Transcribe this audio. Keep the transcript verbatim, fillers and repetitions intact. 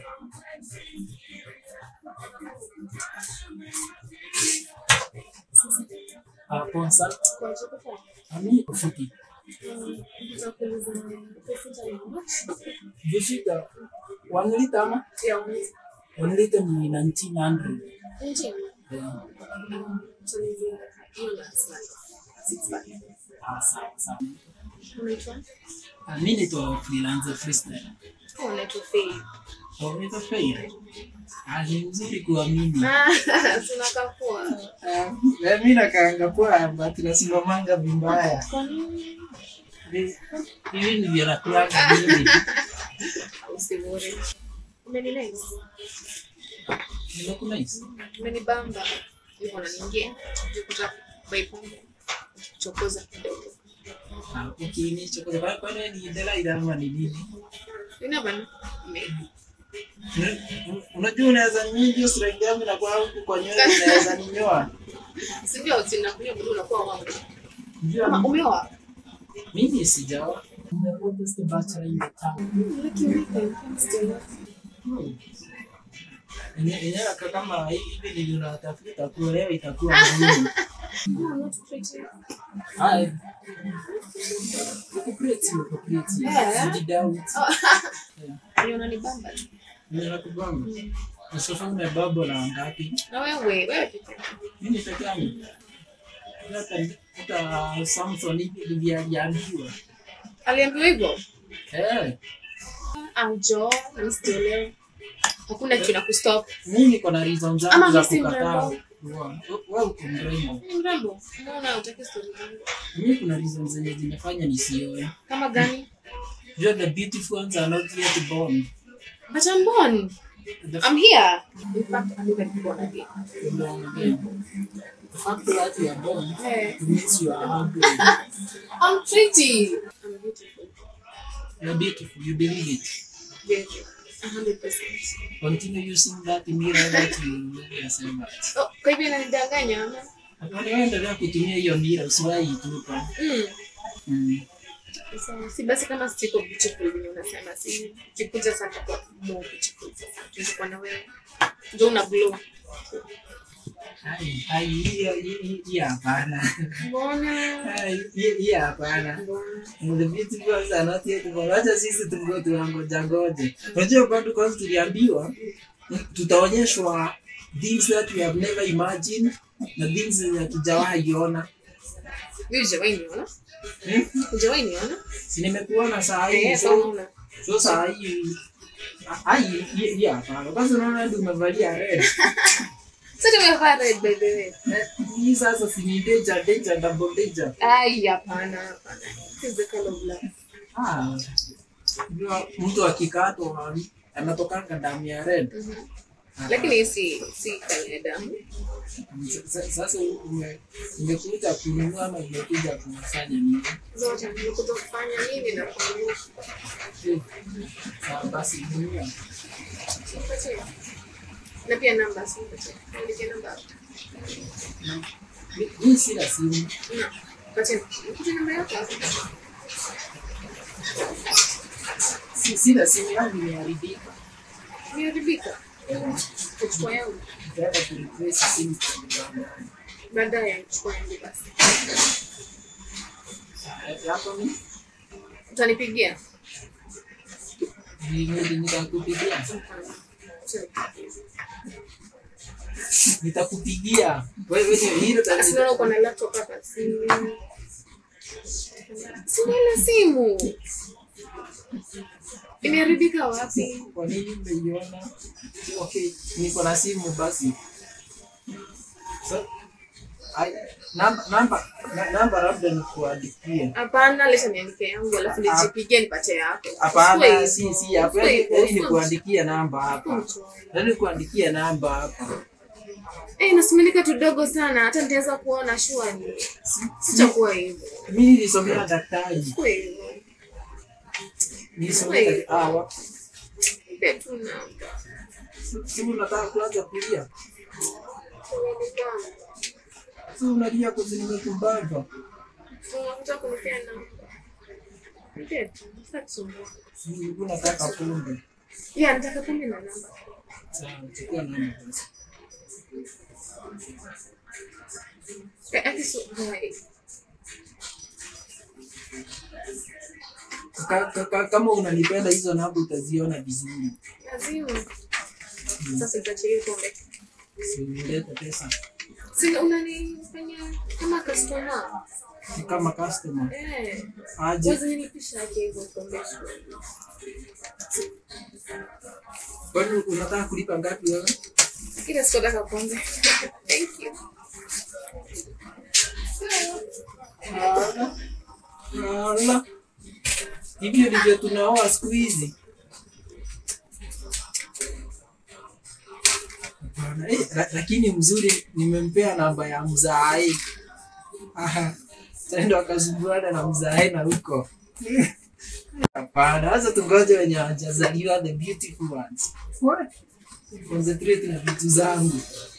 Ah, poa sana. Kwa chakula. Ami ufupi. Nitakuuliza pesa ya maji. Vifika one liter ama? Ya maji. one liter ni nineteen hundred. Nje. Yeah. Tulize hiyo na six pack. Ah, sawa sawa. Unaitwa? Ah, mimi ni freelancer freestyle. Oh, unaitwa Faye. Oh, unaitwa Faye. Ah, ni mzuri kuamini. Ah, tunakaa poa. Ah, mimi nakaanga poa, but tunasimamanga vibaya. Kwa nini? Hivi ni vya nakula mimi. Usibore. Umenilenga. Nimekula hizi. Umenibamba. Yuko na ninge. Nikuta baipongo. Chokoza kidogo. Ah, ukini chokoza kwa kwa nini ndela idama ni nini? Ina bana. Maybe. Unajua unaweza nyingi strength yangu na kwa huku kwa nywele unaweza ninyoa. Sivyo usinakuja bado unakuwa wangu. Ndio Umeoa? mimi sijaoa. Nimekuwa just bachelor in the town. Lakini wewe still. Yenyewe kama hivi ndio unatafuta kuolewa itakuwa ngumu. No, not pretty. Hai. Uko pretty, uko pretty. Yeah. Sijidoubt. Ni unanibamba. Ninakubamba. Usofa umebabo na ngapi? Na wewe, wewe pekee. Mimi peke yangu. Hata Samson hivi aliambiwa. Aliambiwa hivyo? Eh. Anjo, msielewe. Hakuna kitu na kustop. Mimi niko na reason zangu Ama za mimi si kukataa. mrembo. Wewe uko mrembo. Ni mrembo. Mbona utaki story zangu? Mimi kuna reason zenye zinafanya nisioe. Kama gani? You the beautiful ones are not yet born. But I'm born. The I'm here. In fact, I'm even born again. born again. The fact that you are born Yeah. means you are ugly. I'm pretty. I'm beautiful. You are beautiful. You believe it. Very. A hundred percent. Continue using that mirror that you yourself. Oh, kwa hivyo inanidanganya ama? Hapana, endelea kutumia hiyo mirror, usiwahi itupa. Mm. Mm. So, si basi kama siko beautiful vile unasema, si kikuja sasa kwa more beautiful sasa. Tutakuwa na wewe. Ndio una glow. Hai, hai hiyo hiyo hapana. Mbona? Hai, hiyo hapana. The beautiful ones are not yet born. Acha sisi tungo tuangoja ngoje. Unajua bado kwanza tuliambiwa tutaonyeshwa things that we have never imagined na things zenye hatujawahi ona. Wewe hujawahi niona? Hmm? Hujawahi niona? Si nimekuona saa hii. Eh, So, unaona. so saa hii ai hiyo hapana. Kwanza unaona ndio umevalia red. Sasa tumevaa red by the way. Hii sasa si ni danger, danger, double danger. Ai, hapana, hapana. This is the color of love. Ah. Ndio mtu akikatwa anatokanga damu ya red. Mhm. Lakini si si kwenye damu. Sasa umekuja kununua ama umekuja kufanya nini? Zote nimekuja kufanya nini na kununua. Sawa basi nunua. Na pia namba simu. Ndio namba. Mimi sina simu. Na. Pacha. Nikuja namba yako. Si sina simu yangu imeharibika. Imeharibika. Kuchukua yangu. Nitaenda kureplace simu. Baadaye chukua yangu basi. Hapo mimi Utanipigia? Ni nitakupigia. Nitakupigia. Wewe wewe hilo Sasa uko na laptop hapa. Sina simu. Imeharibika wapi? Kwa nini umeiona? Okay, niko na simu basi. So, ai namba namba namba labda nikuandikie. Hapana, leta niandike yangu alafu nijipigie nipate yako. Hapana, si si hapo. Yaani nikuandikia namba hapa. Yaani nikuandikia namba hapa. Eh, nasimilika tudogo sana hata nitaweza kuona shwari. Sitakuwa hivyo. Mimi nilisomea daktari. Kwa hivyo. Nilisomea ah wa. Betu namba. Simu nataka kuanza kulia. Si unalia kwa sababu nimekumbamba. Unataka kunipea namba. Betu, sasa Si unataka pombe. Yeah, nataka pombe na namba. Sawa, chukua namba basi. Eh, ati so, eh, Ka- ka- ka- Kama unanipenda hizo namba utaziona vizuri. lazima. Sasa itachilia pombe. Si unilete pesa. Si unanifanya kama customer. Ni kama customer. Eh. Aje. Wazi nilipisha yake hivyo pombe. Kwani unataka kulipa ngapi wewe? Ila sitotaka pombe. Thank you. Ala. Ala. Hivyo ndivyo tunaoa siku hizi. Hapana, eh, la- lakini mzuri nimempea namba ya mzaai. Aha. Taenda wakasumbuana na mzaai na huko. Hapana, sasa tungoje wenye hawajazaliwa, the beautiful ones. What? Concentrate na vitu zangu.